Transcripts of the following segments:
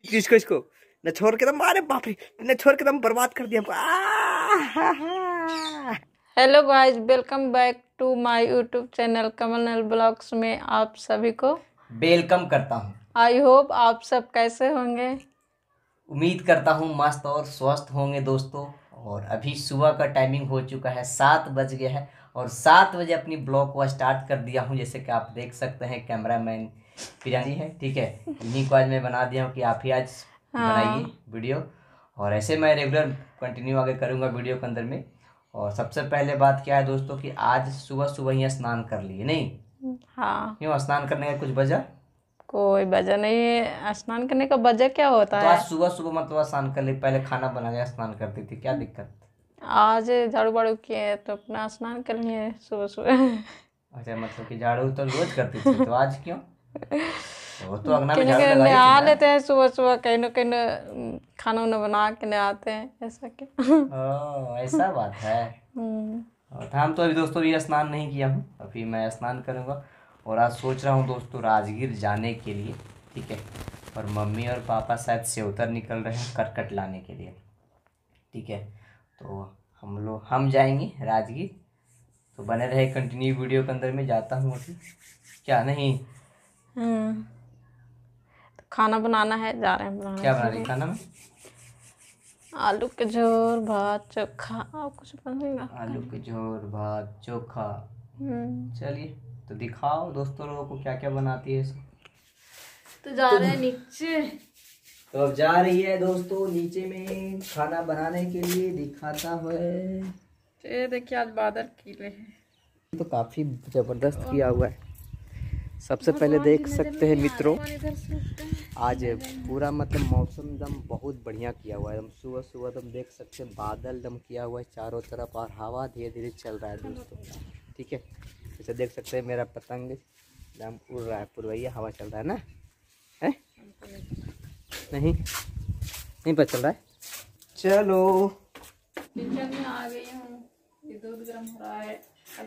इसको इसको न छोड़ के दम, अरे बाप रे, न छोड़ के दम बर्बाद कर दिया हमको। Hello guys, welcome back to my YouTube channel Kamal नल ब्लॉग्स में आप सभी को वेलकम करता हूँ। आई होप आप सब कैसे होंगे। उम्मीद करता हूँ मस्त और स्वस्थ होंगे दोस्तों। और अभी सुबह का टाइमिंग हो चुका है, 7 बज गया है और 7 बजे अपनी ब्लॉग को स्टार्ट कर दिया हूँ। जैसे कि आप देख सकते हैं कैमरामैन प्रियांशी है, ठीक है, इन्हीं को आज मैं बना दिया हूँ कि आप ही आज बनाइए वीडियो। और ऐसे मैं रेगुलर कंटिन्यू आगे करूँगा वीडियो के अंदर में। और सबसे पहले बात क्या है दोस्तों कि आज सुबह सुबह ही स्नान कर लिए। नहीं हाँ, क्यों स्नान करने का कुछ वजह? कोई वजह नहीं है। स्नान करने का वजह क्या होता तो है? आज सुबह सुबह मतलब स्नान कर ली, पहले खाना बना के स्नान करती थी, क्या दिक्कत? आज झाड़ू बाड़ू किए तो अपना स्नान कर लिए सुबह सुबह। अच्छा, मतलब कि झाड़ू तो रोज करती थी, तो आज क्यों? वो तो अगना में कहीं झाड़ू कहीं लगाई थी नहा ना। लेते हैं सुबह सुबह, कहीं ना कहीं खाना वाना बना के नहाते हैं, ऐसा क्या? ओह, ऐसा बात है। और हम तो अभी दोस्तों ये स्नान नहीं किया हूँ, अभी मैं स्नान करूँगा। और आज सोच रहा हूँ दोस्तों राजगीर जाने के लिए, ठीक है। और मम्मी और पापा शायद सेवतर निकल रहे हैं करकट लाने के लिए, ठीक है। तो हम जाएंगे राजगीर। तो बने रहे कंटिन्यू वीडियो के अंदर में। जाता हूँ अभी, क्या नहीं तो खाना बनाना है, जा रहे हैं बनाने। क्या बना रही खाना में? आलू के झोर भात चोखा, और कुछ बनेगा? आलू के झोर भात चोखा। चलिए तो दिखाओ दोस्तों लोगों को क्या क्या बनाती है सब। तो जा रहे हैं नीचे। तो अब जा रही है दोस्तों नीचे में खाना बनाने के लिए, दिखाता है। ये देखिए आज बादल खिले हैं। तो काफी जबरदस्त किया हुआ है। सबसे पहले देख सकते हैं मित्रों, आज पूरा मतलब मौसम एकदम बहुत बढ़िया किया हुआ है। एकदम सुबह सुबह एकदम देख सकते हैं बादल एकदम किया हुआ है चारों तरफ, और हवा धीरे धीरे चल रहा है दोस्तों, ठीक है। जैसे देख सकते हैं मेरा पतंग एकदम उड़ रहा है, पूर्वैया हवा चल रहा है ना, है नहीं पता चल रहा है। चलो किचन में आ गई हूँ, ये दूध गर्म हो रहा है।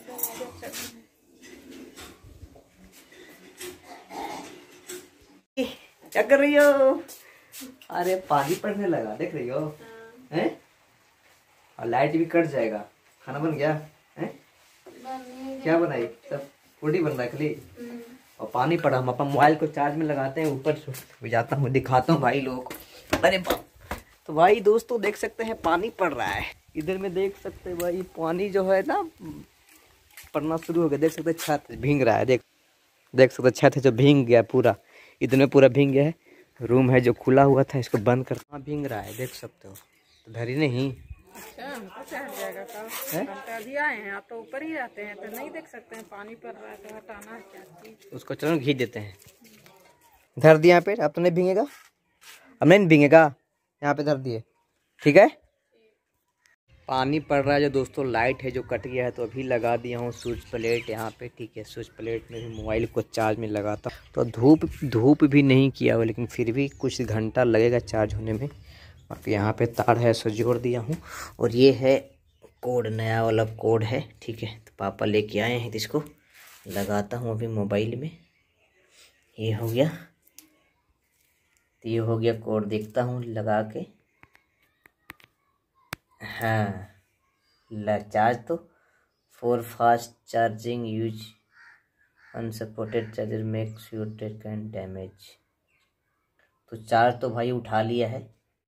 क्या कर रही हो? अरे पानी पड़ने लगा, देख रही हो हैं? और लाइट भी कट जाएगा। खाना बन गया है? क्या बनाई? सब पूरी बन रहा है खाली। और पानी पड़ा, हम अपन मोबाइल को चार्ज में लगाते हैं, ऊपर से जाता हूँ, दिखाता हूँ भाई लोगों को। अरे बाप, तो भाई दोस्तों देख सकते हैं पानी पड़ रहा है इधर में, देख सकते हैं भाई पानी जो है ना पड़ना शुरू हो गया। देख सकते हैं छत भींग रहा है, देख सकते छत है जो भींग गया पूरा, इधर में पूरा भींग गया है। रूम है जो खुला हुआ था, इसको बंद करना, भींग रहा है, देख सकते हो। तो धरी नहीं। अच्छा, हमको क्या हट जाएगा? हम तो अभी आए हैं, आप तो ऊपर ही रहते हैं तो नहीं देख सकते हैं। पानी पड़ रहा है तो हटाना है क्या चीज? उसको चलो घी देते हैं। धर दिया यहाँ पे, अब तो नहीं भींगेगा, अब नहीं भींगेगा, यहाँ पे धर दिए, ठीक है। पानी पड़ रहा है जो दोस्तों, लाइट है जो कट गया है, तो अभी लगा दिया हूँ स्विच प्लेट यहाँ पे, ठीक है। स्विच प्लेट में भी मोबाइल को चार्ज में लगाता, तो धूप भी नहीं किया हुआ, लेकिन फिर भी कुछ घंटा लगेगा चार्ज होने में। और यहाँ पे तार है सो जोड़ दिया हूँ। और ये है कोड, नया वाला कोड है, ठीक है। तो पापा लेके आए हैं, तो इसको लगाता हूँ अभी मोबाइल में। ये हो गया, तो ये हो गया कोड, देखता हूँ लगा के। हाँ चार्ज तो for fast charging use unsupported charger makes your tech can damage. तो चार्ज तो भाई उठा लिया है।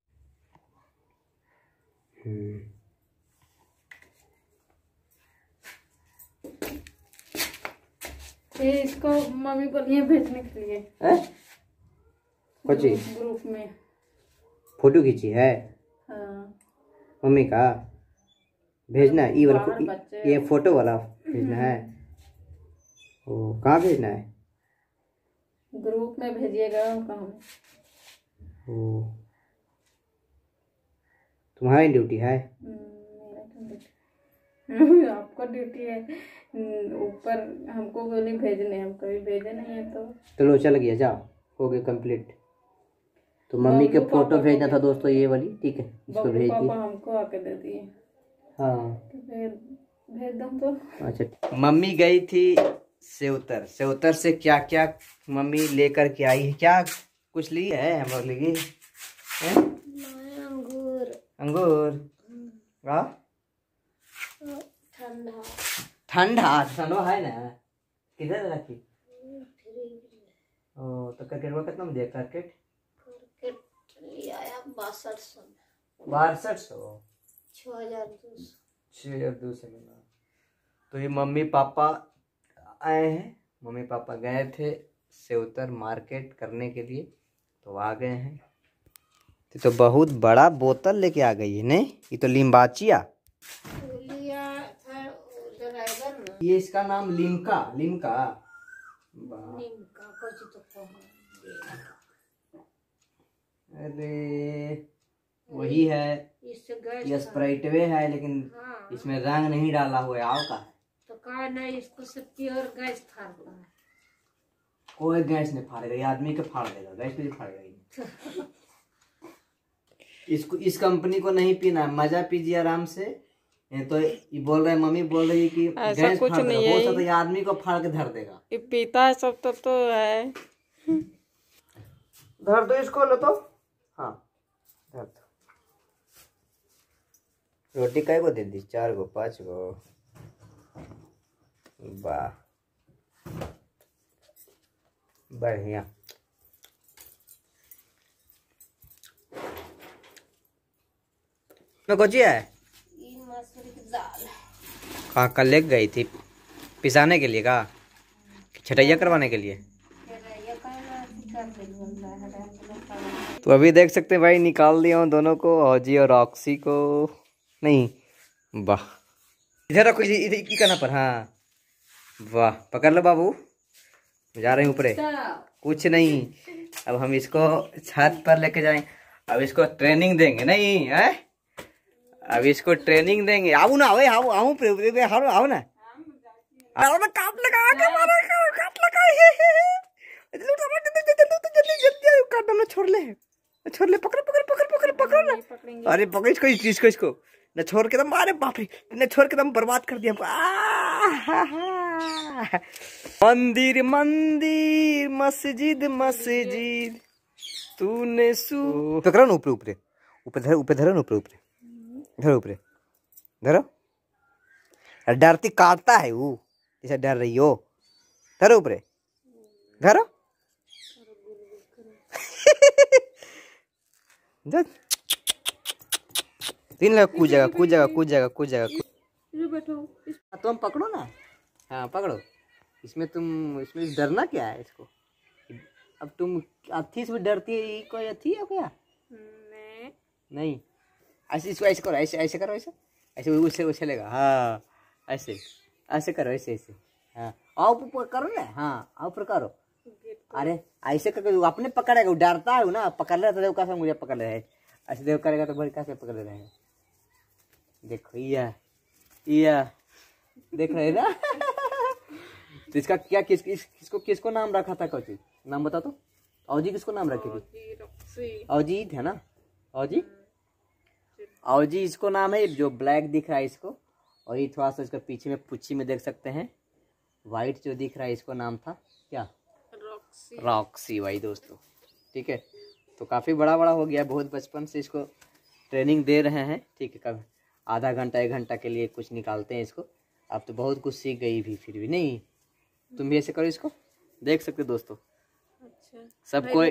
ये इसको मम्मी बोलिए भेजने के लिए। ग्रुप में फोटो खींची है? हाँ। मम्मी का भेजना है, ये वाला, ये फोटो वाला भेजना है। ओ कहाँ भेजना है? ग्रुप में भेजिएगा। कहाँ? ओ तुम्हारी ड्यूटी है? आपको ड्यूटी है ऊपर, हमको बोले भेजने, हम कभी भेजे नहीं है। तो चलो चल गया, जाओ हो गया कंप्लीट। तो मम्मी के फोटो भेजना था दोस्तों, ये वाली, ठीक है, इसको भेज दी। हमको आके दे दिए। हाँ तो भेज दो तो। अच्छा, मम्मी गई थी सेवतर से क्या क्या मम्मी लेकर के आई है? क्या कुछ ली है हम लोग लिए? अंगूर। अंगूर का ठंडा ठंडा ठंडा है ना, किधर रखी? ओ तो क्रिकेट वो कितना में दिया? क्रिकेट लिया 6200 6200 6200 में। तो ये मम्मी पापा आए हैं, मम्मी पापा गए थे सेवतर मार्केट करने के लिए, तो आ गए हैं। तो बहुत बड़ा बोतल लेके आ गई है नहीं, ये तो लिम्बाचिया। ये इसका नाम लिम्का, लिम्का अरे वही है, ये स्प्राइटवे है लेकिन इसमें रंग नहीं डाला हुआ है। आओ का तो का नहीं, इसको से प्योर गैस फाड़ता है। कोई गैस नहीं फाड़ेगा, ये आदमी के फाड़ देगा, गैस नहीं फाड़ेगा। इसको इस कंपनी को नहीं पीना है, मजा पीजिए आराम से। तो ये बोल रहे, मम्मी बोल रही है कि गैस कुछ नहीं है, तो ये आदमी को फाड़ के धर देगा। ये पीता है सब तो है। धर दो इसको, लो तो। हाँ धर दो। रोटी कै को दे दी? 4 गो 5 गो। वाह बढ़िया। में कोची है? मसूर की दाल। कहाँ कल ले गई थी पिसाने के लिए का, छटैया करवाने के लिए? तो अभी देख सकते हैं भाई, निकाल दिया हूँ दोनों को, औजी और रॉक्सी को। नहीं वाह, इधर रखो, इधर की करना पर। हाँ वाह, पकड़ लो बाबू, जा रहे हैं ऊपर। कुछ नहीं, अब हम इसको छत पर लेके जाएं, अब इसको ट्रेनिंग देंगे। नहीं है, अब इसको ट्रेनिंग देंगे। आओ ना, आओ आओ आओ आओ ना, आओ ना, काट लगा के मारेगा, काट लगा। जल्दी छोड़ ले, छोड़ ले, पकड़ पकड़ पकड़ पकड़ पकड़ ना। अरे पकड़ इसको, इसको इसको न छोड़ के दम। अरे बाप रे, न छोड़ के दम बर्बाद कर दिया हमको। मंदिर मंदिर, मस्जिद मस्जिद, तूने सू। पकड़ो ना, ऊपर ऊपर ऊपर धरो, ऊपर धरो ना, ऊपर ऊपर धरो, ऊपर धरो। डरती काटता है वो, जैसे डर रही हो। धरो ऊपर धरो। तीन लगा, कूद जाएगा कूद जाएगा कूद जाएगा कूद जाएगा। बैठो, तुम पकड़ो ना। हाँ पकड़ो, इसमें तुम, इसमें डरना क्या है इसको? अब तुम अथी से डरती है, कोई अथी है क्या? नहीं, ऐसे इसको ऐसे करो, ऐसे ऐसे करो, ऐसे ऐसे उससे वो चलेगा। हाँ ऐसे ऐसे करो, ऐसे ऐसे। हाँ आओ ऊपर करो ना, हाँ आओ ऊपर करो। अरे ऐसे करके अपने पकड़ेगा, वो डरता है ना, पकड़ लेता है कैसे, मुझे पकड़ ले। ऐसे देव करेगा तो बड़ी कैसे पकड़ ले। देखो या देख रहे ना। तो इसका क्या, किसको नाम रखा था? कोई नाम बता तो। औजी किसको नाम रखी थी? औजीत है ना, औजी, औजी इसको नाम है। जो ब्लैक दिख रहा है इसको, और ये थोड़ा सा इसका पीछे में पुच्छी में देख सकते हैं व्हाइट जो दिख रहा है, इसको नाम था क्या? रॉक्सी भाई दोस्तों। ठीक है, तो काफ़ी बड़ा बड़ा हो गया, बहुत बचपन से इसको ट्रेनिंग दे रहे हैं। ठीक है, कब आधा घंटा 1 घंटा के लिए कुछ निकालते हैं इसको। अब तो बहुत कुछ सीख गई भी, फिर भी नहीं। तुम भी ऐसे करो इसको, देख सकते हो दोस्तों। अच्छा, सब कोई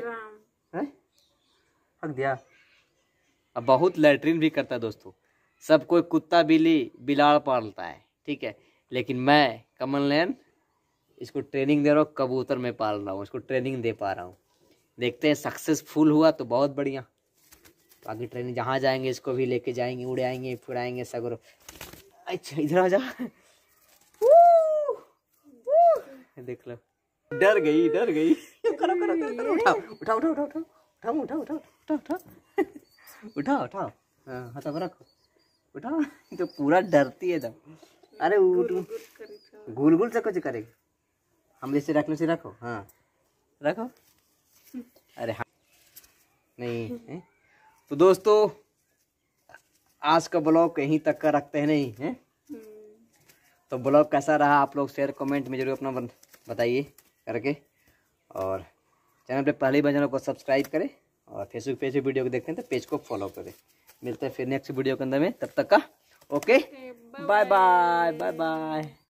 हक दिया। अब बहुत लैट्रिन भी करता है दोस्तों। सब कोई कुत्ता बिल्ली बिलाड़ पालता है, ठीक है, लेकिन मैं कमल नयन इसको ट्रेनिंग दे रहा हूँ, कबूतर में पाल रहा हूँ, इसको ट्रेनिंग दे पा रहा हूँ। देखते हैं सक्सेसफुल हुआ तो बहुत बढ़िया। बाकी ट्रेनिंग जहाँ जाएंगे इसको भी लेके जाएंगे, उड़ाएंगे फुड़ाएंगे सगरो। अच्छा इधर आ जा। देख लो, डर गई डर गई। करो करो करो, उठाओ उठाओ उठाओ उठाओ उठाओ उठाओ उठाओ उठाओ उठाओ उठाओ उठाओ। हाँ हथवा रखो, उठाओ। तो पूरा डरती है एकदम। अरे गुल गुल से कुछ करेगी, हम जैसे रखने से रखो। हाँ रखो। अरे हाँ नहीं है? तो दोस्तों आज का ब्लॉग यहीं तक का रखते हैं, नहीं है? तो ब्लॉग कैसा रहा आप लोग शेयर कमेंट में जरूर अपना बताइए करके। और चैनल पे पहले ही चैनल को सब्सक्राइब करें और फेसबुक पेज पे वीडियो को देखते हैं तो पेज को फॉलो करें। मिलते हैं फिर नेक्स्ट वीडियो के अंदर में, तब तक का okay, bye bye bye bye.